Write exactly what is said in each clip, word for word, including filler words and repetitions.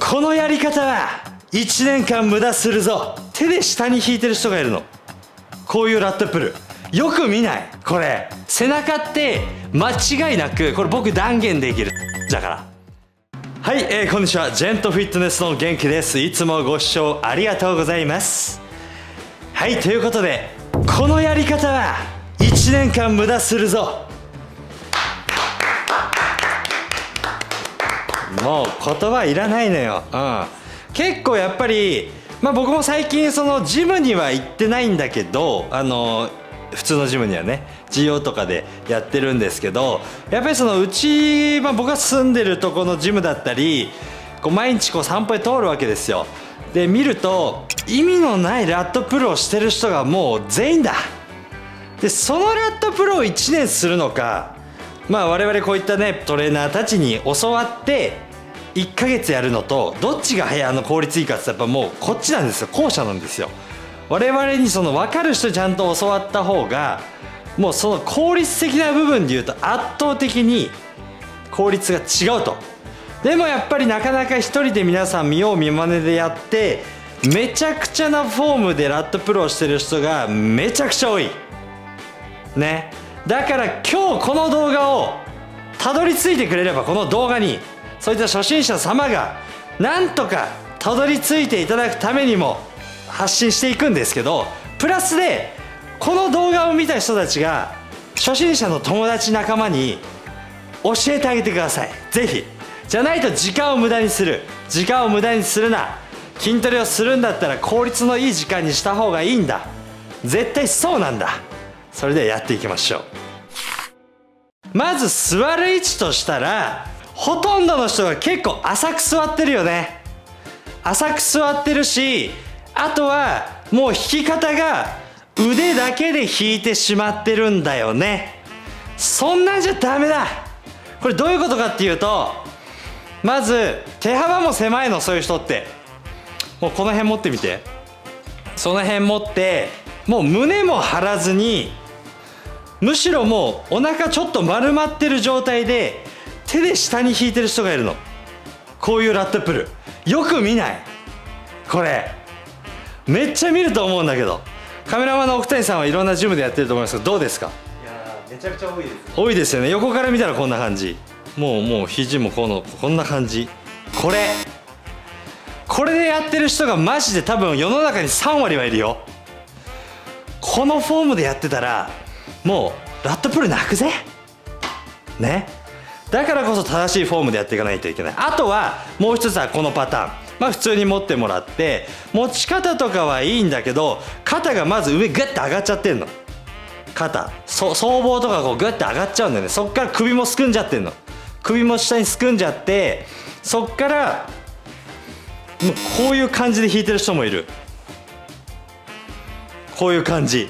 このやり方はいちねんかん無駄するぞ。手で下に引いてる人がいるの。こういうラットプルよく見ない？これ背中って間違いなくこれ僕断言できるだから。はい、えー、こんにちは。ジェントフィットネスの元気です。いつもご視聴ありがとうございます。はい、ということでこのやり方はいちねんかん無駄するぞ。もう言葉いらないのよ。うん、結構やっぱり、まあ、僕も最近そのジムには行ってないんだけど、あの普通のジムにはね ジーオー とかでやってるんですけど、やっぱりそのうち、まあ、僕が住んでるとこのジムだったりこう毎日こう散歩で通るわけですよ。で見ると意味のないラットプルをしてる人がもう全員だ。でそのラットプルをいちねんするのか、まあ我々こういったねトレーナーたちに教わっていっかげつやるのとどっちが早いあの効率いいかってやっぱもうこっちなんですよ。後者なんですよ。我々にその分かる人ちゃんと教わった方がもうその効率的な部分でいうと圧倒的に効率が違うと。でもやっぱりなかなか一人で皆さん見よう見まねでやってめちゃくちゃなフォームでラットプルをしてる人がめちゃくちゃ多いね。だから今日この動画をたどり着いてくれれば、この動画にそういった初心者様がなんとかたどり着いていただくためにも発信していくんですけど、プラスでこの動画を見た人たちが初心者の友達仲間に教えてあげてください。ぜひ。じゃないと時間を無駄にする。時間を無駄にするな。筋トレをするんだったら効率のいい時間にした方がいいんだ。絶対そうなんだ。それではやっていきましょう。まず座る位置としたら、ほとんどの人が結構浅く座ってるよね。浅く座ってるし、あとはもう引き方が腕だけで引いてしまってるんだよね。そんなんじゃダメだ。これどういうことかっていうと、まず手幅も狭いの。そういう人ってもうこの辺持ってみて。その辺持ってもう胸も張らずに、むしろもうお腹ちょっと丸まってる状態で手で下に引いてる人がいるの。こういうラットプルよく見ない？これめっちゃ見ると思うんだけど、カメラマンの奥谷さんはいろんなジムでやってると思いますけど、どうですか？ いやーめちゃくちゃ多いです。 多いですよね。横から見たらこんな感じ。もうもう肘もこのこんな感じ。これこれでやってる人がマジで多分世の中にさんわりはいるよ。このフォームでやってたらもうラットプル泣くぜね。だからこそ正しいフォームでやっていかないといけない。あとはもう一つはこのパターン。まあ普通に持ってもらって、持ち方とかはいいんだけど、肩がまず上グッて上がっちゃってんの。肩そ僧帽とかこうグッて上がっちゃうんだよね。そっから首もすくんじゃってんの。首も下にすくんじゃって、そっからもうこういう感じで引いてる人もいる。こういう感じ。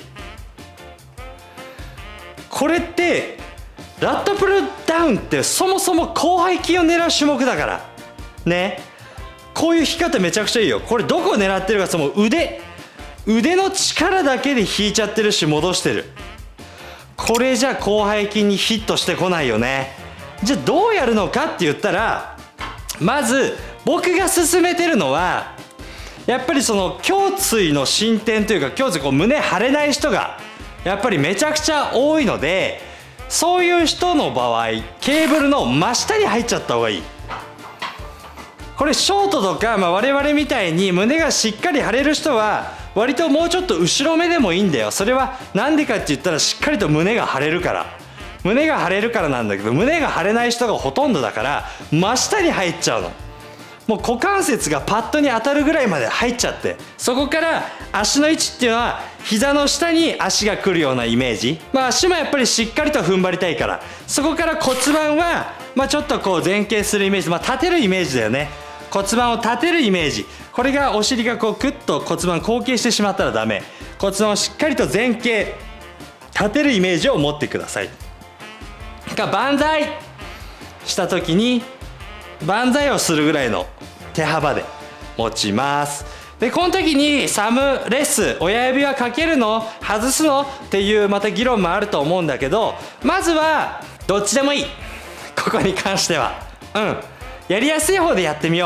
これってラットプルダウンってそもそも広背筋を狙う種目だからね。こういう引き方めちゃくちゃいいよ。これどこを狙ってるか、その腕腕の力だけで引いちゃってるし戻してる。これじゃ広背筋にヒットしてこないよね。じゃあどうやるのかって言ったら、まず僕が勧めてるのはやっぱりその胸椎の伸展というか、胸椎こう胸張れない人がやっぱりめちゃくちゃ多いので、そういう人の場合ケーブルの真下に入っちゃった方がいい。これショートとか、まあ、我々みたいに胸がしっかり張れる人は割ともうちょっと後ろ目でもいいんだよ。それはなんでかって言ったらしっかりと胸が張れるから。胸が張れるからなんだけど、胸が張れない人がほとんどだから真下に入っちゃうの。もう股関節がパッドに当たるぐらいまで入っちゃって、そこから足の位置っていうのは膝の下に足が来るようなイメージ。まあ足もやっぱりしっかりと踏ん張りたいから、そこから骨盤はまあちょっとこう前傾するイメージ、まあ立てるイメージだよね。骨盤を立てるイメージ。これがお尻がこうクッと骨盤後傾してしまったらダメ。骨盤をしっかりと前傾立てるイメージを持ってください。が万歳した時に万歳をするぐらいの手幅で持ちます。でこの時にサムレス、親指はかけるの外すのっていうまた議論もあると思うんだけど、まずはどっちでもいい。ここに関してはうんやりやすい方でやってみよ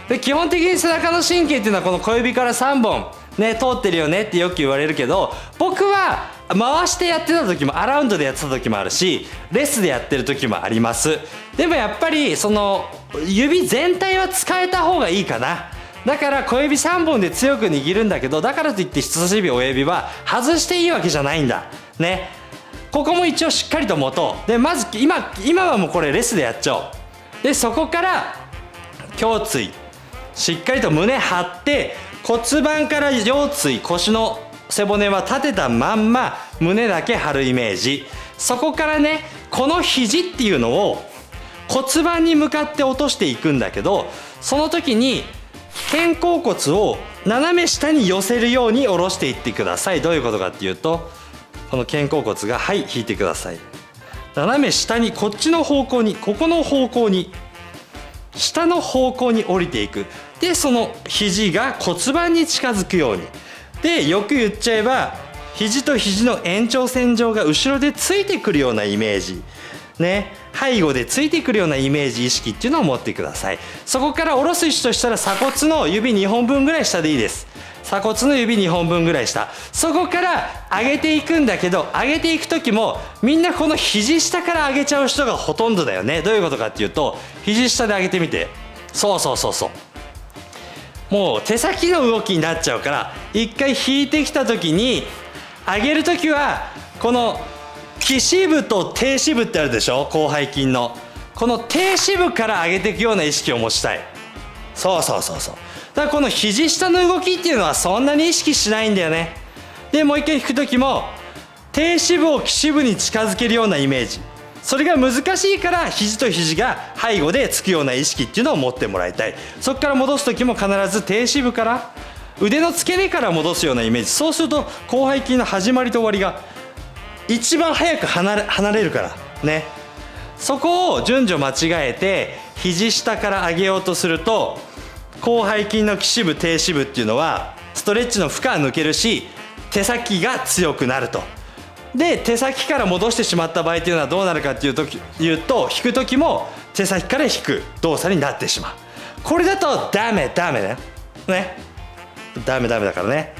で基本的に背中の神経っていうのはこの小指からさんぼんね通ってるよねってよく言われるけど、僕は回してやってた時もアラウンドでやってた時もあるし、レスでやってる時もあります。でもやっぱりその指全体は使えた方がいいかな。だから小指さんぼんで強く握るんだけど、だからといって人差し指親指は外していいわけじゃないんだね。ここも一応しっかりと持とう。でまず今今はもうこれレスでやっちゃおう。でそこから胸椎しっかりと胸張って、骨盤から腰椎腰の背骨は立てたまんま胸だけ張るイメージ。そこからねこの肘っていうのを骨盤に向かって落としていくんだけど、その時に肩甲骨を斜め下に寄せるように下ろしていってください。どういうことかっていうと、この肩甲骨がはい引いてください。斜め下にこっちの方向に、ここの方向に下の方向に降りていく。でその肘が骨盤に近づくように。でよく言っちゃえば肘と肘の延長線上が後ろでついてくるようなイメージね、背後でついてくるようなイメージ意識っていうのを持ってください。そこから下ろす位置としたら鎖骨の指にほんぶんぐらい下でいいです。鎖骨の指にほんぶんぐらい下。そこから上げていくんだけど、上げていく時もみんなこの肘下から上げちゃう人がほとんどだよね。どういうことかっていうと、肘下で上げてみて。そうそうそうそう、もう手先の動きになっちゃうから、一回引いてきた時に上げる時はこの起支部と低支部ってあるでしょ、広背筋のこの低支部から上げていくような意識を持ちたい。そうそうそうそう、だからこの肘下の動きっていうのはそんなに意識しないんだよね。でもう一回引く時も低支部を起支部に近づけるようなイメージ。それが難しいから肘と肘が背後でつくような意識っていうのを持ってもらいたい。そこから戻す時も必ず低支部から腕の付け根から戻すようなイメージ。そうすると広背筋の始まりと終わりが一番早く離れ離れるからね。そこを順序間違えて肘下から上げようとすると、広背筋の起支部低支部っていうのはストレッチの負荷は抜けるし、手先が強くなると。で手先から戻してしまった場合っていうのはどうなるかっていうというと、引く時も手先から引く動作になってしまう。これだとダメダメねねダメダメだからね。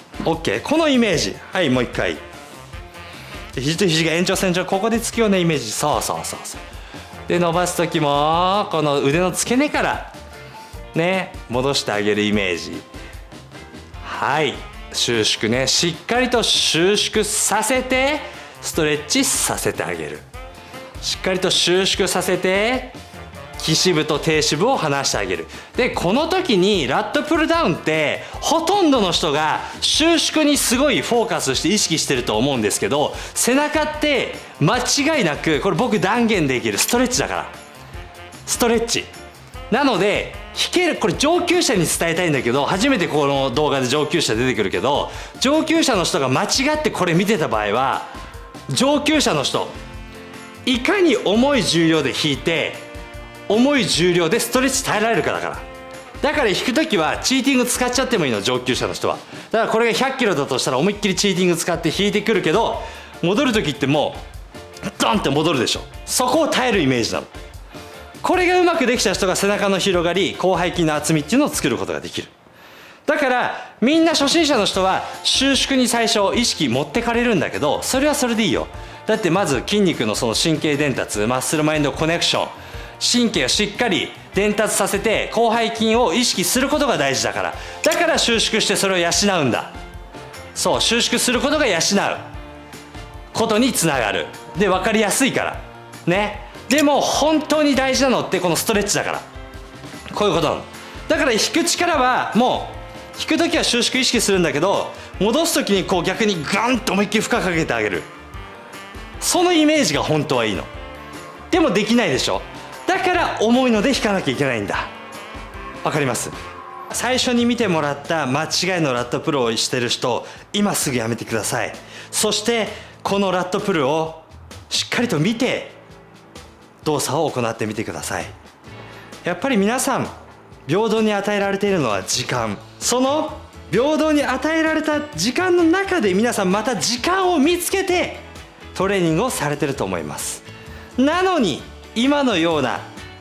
OK、 このイメージ。はい、もう一回。肘と肘が延長線上、ここでつくようなイメージ。そうそうそうそう。で伸ばす時もこの腕の付け根からね戻してあげるイメージ。はい、収縮ね、しっかりと収縮させてストレッチさせてあげる。しっかりと収縮させて起支部と低支部を離してあげる。でこの時にラットプルダウンってほとんどの人が収縮にすごいフォーカスして意識してると思うんですけど、背中って間違いなくこれ僕断言できるストレッチだから。ストレッチなので弾ける、これ上級者に伝えたいんだけど、初めてこの動画で上級者出てくるけど、上級者の人が間違ってこれ見てた場合は、上級者の人いかに重い重量で弾いて重い重量でストレッチ耐えられるかだから。だから弾く時はチーティング使っちゃってもいいの、上級者の人は。だからこれがひゃっキロだとしたら思いっきりチーティング使って弾いてくるけど、戻る時ってもうドンって戻るでしょ。そこを耐えるイメージなの。これがうまくできた人が背中の広がり、広背筋の厚みっていうのを作ることができる。だからみんな初心者の人は収縮に最初意識持ってかれるんだけど、それはそれでいいよ。だってまず筋肉のその神経伝達、マッスルマインドコネクション、神経をしっかり伝達させて広背筋を意識することが大事だから。だから収縮してそれを養うんだ。そう、収縮することが養うことにつながる。で分かりやすいからね。でも本当に大事なのってこのストレッチだから。こういうことなの。だから引く力はもう引く時は収縮意識するんだけど、戻す時にこう逆にガンと思いっきり負荷かけてあげる。そのイメージが本当はいいの。でもできないでしょ。だから重いので引かなきゃいけないんだ。わかります？最初に見てもらった間違いのラットプルをしてる人、今すぐやめてください。そしてこのラットプルをしっかりと見て動作を行ってみてください。やっぱり皆さん平等に与えられているのは時間。その平等に与えられた時間の中で皆さんまた時間を見つけてトレーニングをされてると思います。なのに今のような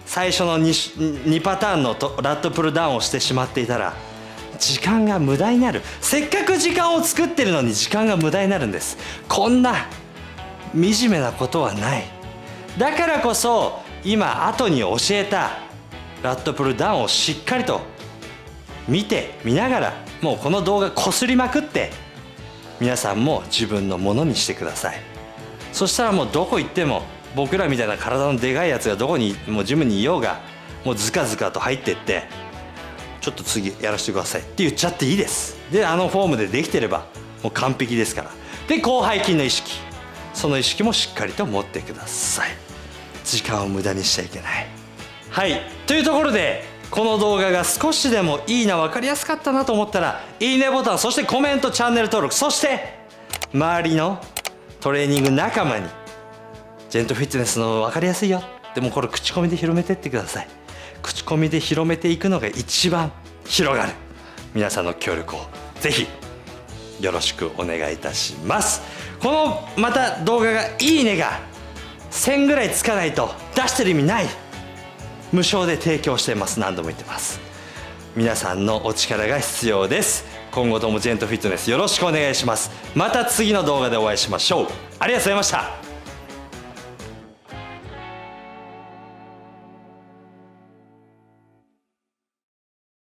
最初の 2, にパターンのとラットプルダウンをしてしまっていたら時間が無駄になる。せっかく時間を作ってるのに時間が無駄になるんです。こんな惨めなことはない。だからこそ今後に教えたラットプルダウンをしっかりと見て見ながら、もうこの動画こすりまくって皆さんも自分のものにしてください。そしたらもうどこ行っても僕らみたいな体のでかいやつがどこにもうジムにいようがもうズカズカと入ってってちょっと次やらせてくださいって言っちゃっていいです。であのフォームでできてればもう完璧ですから。で広背筋の意識、その意識もしっかりと持ってください。時間を無駄にしちゃいけない。はいというところでこの動画が少しでもいいな分かりやすかったなと思ったらいいねボタン、そしてコメント、チャンネル登録、そして周りのトレーニング仲間にジェントフィットネスの分かりやすいよでもこれ口コミで広めてってください。口コミで広めていくのが一番広がる。皆さんの協力をぜひよろしくお願いいたします。このまた動画がいいねがせんぐらいつかないと出してる意味ない。無償で提供しています。何度も言ってます。皆さんのお力が必要です。今後ともジェントフィットネスよろしくお願いします。また次の動画でお会いしましょう。ありがとうございました。